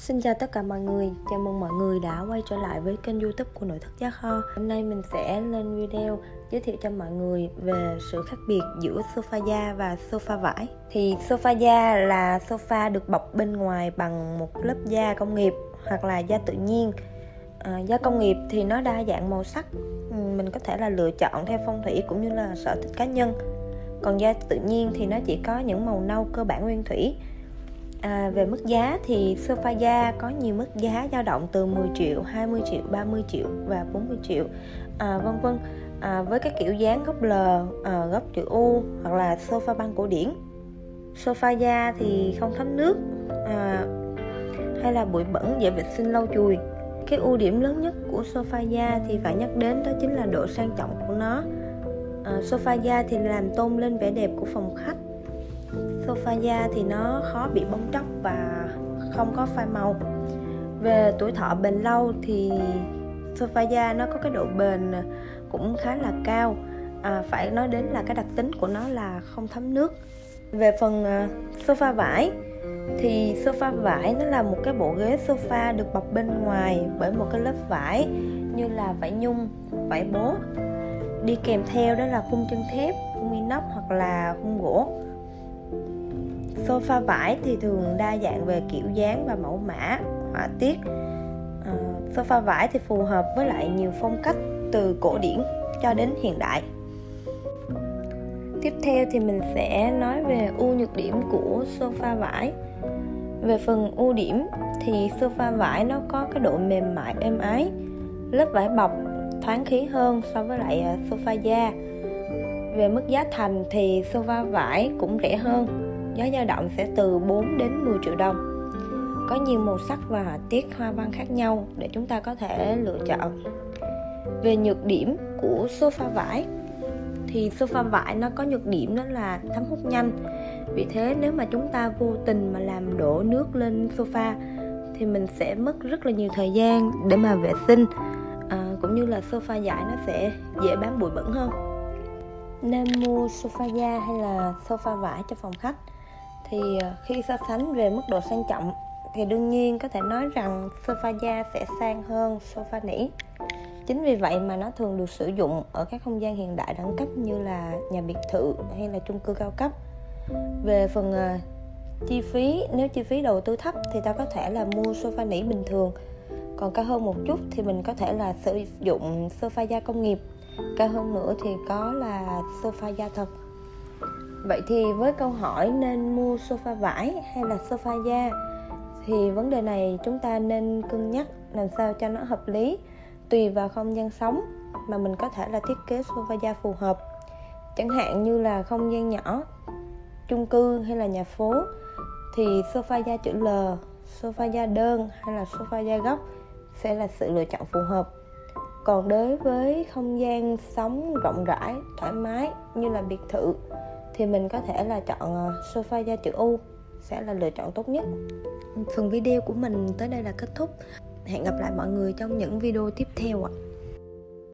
Xin chào tất cả mọi người, chào mừng mọi người đã quay trở lại với kênh YouTube của Nội thất Giá Kho. Hôm nay mình sẽ lên video giới thiệu cho mọi người về sự khác biệt giữa sofa da và sofa vải. Thì sofa da là sofa được bọc bên ngoài bằng một lớp da công nghiệp hoặc là da tự nhiên. Da công nghiệp thì nó đa dạng màu sắc, mình có thể là lựa chọn theo phong thủy cũng như là sở thích cá nhân. Còn da tự nhiên thì nó chỉ có những màu nâu cơ bản nguyên thủy. Về mức giá thì sofa da có nhiều mức giá dao động từ 10 triệu, 20 triệu, 30 triệu và 40 triệu vân vân, với các kiểu dáng góc L, góc chữ U hoặc là sofa băng cổ điển. Sofa da thì không thấm nước hay là bụi bẩn, dễ vệ sinh lau chùi. Cái ưu điểm lớn nhất của sofa da thì phải nhắc đến đó chính là độ sang trọng của nó. Sofa da thì làm tôn lên vẻ đẹp của phòng khách. Sofa da thì nó khó bị bong tróc và không có phai màu. Về tuổi thọ bền lâu thì sofa da nó có cái độ bền cũng khá là cao. Phải nói đến là cái đặc tính của nó là không thấm nước. Về phần sofa vải thì sofa vải nó là một cái bộ ghế sofa được bọc bên ngoài bởi một cái lớp vải như là vải nhung, vải bố. Đi kèm theo đó là khung chân thép, khung inox hoặc là khung gỗ. Sofa vải thì thường đa dạng về kiểu dáng và mẫu mã, họa tiết. Sofa vải thì phù hợp với lại nhiều phong cách từ cổ điển cho đến hiện đại. Tiếp theo thì mình sẽ nói về ưu nhược điểm của sofa vải. Về phần ưu điểm thì sofa vải nó có cái độ mềm mại êm ái, lớp vải bọc thoáng khí hơn so với lại sofa da. Về mức giá thành thì sofa vải cũng rẻ hơn, giá dao động sẽ từ 4 đến 10 triệu đồng. Có nhiều màu sắc và họa tiết hoa văn khác nhau để chúng ta có thể lựa chọn. Về nhược điểm của sofa vải thì sofa vải nó có nhược điểm đó là thấm hút nhanh. Vì thế nếu mà chúng ta vô tình mà làm đổ nước lên sofa thì mình sẽ mất rất là nhiều thời gian để mà vệ sinh, cũng như là sofa vải nó sẽ dễ bám bụi bẩn hơn. Nên mua sofa da hay là sofa vải cho phòng khách thì khi so sánh về mức độ sang trọng thì đương nhiên có thể nói rằng sofa da sẽ sang hơn sofa nỉ. Chính vì vậy mà nó thường được sử dụng ở các không gian hiện đại đẳng cấp như là nhà biệt thự hay là chung cư cao cấp. Về phần chi phí, nếu chi phí đầu tư thấp thì ta có thể là mua sofa nỉ bình thường. Còn cao hơn một chút thì mình có thể là sử dụng sofa da công nghiệp. Cao hơn nữa thì có là sofa da thật. Vậy thì với câu hỏi nên mua sofa vải hay là sofa da thì vấn đề này chúng ta nên cân nhắc làm sao cho nó hợp lý, tùy vào không gian sống mà mình có thể là thiết kế sofa da phù hợp. Chẳng hạn như là không gian nhỏ, chung cư hay là nhà phố thì sofa da chữ L, sofa da đơn hay là sofa da góc sẽ là sự lựa chọn phù hợp. Còn đối với không gian sống rộng rãi, thoải mái như là biệt thự thì mình có thể là chọn sofa da chữ U sẽ là lựa chọn tốt nhất. Phần video của mình tới đây là kết thúc. Hẹn gặp lại mọi người trong những video tiếp theo ạ.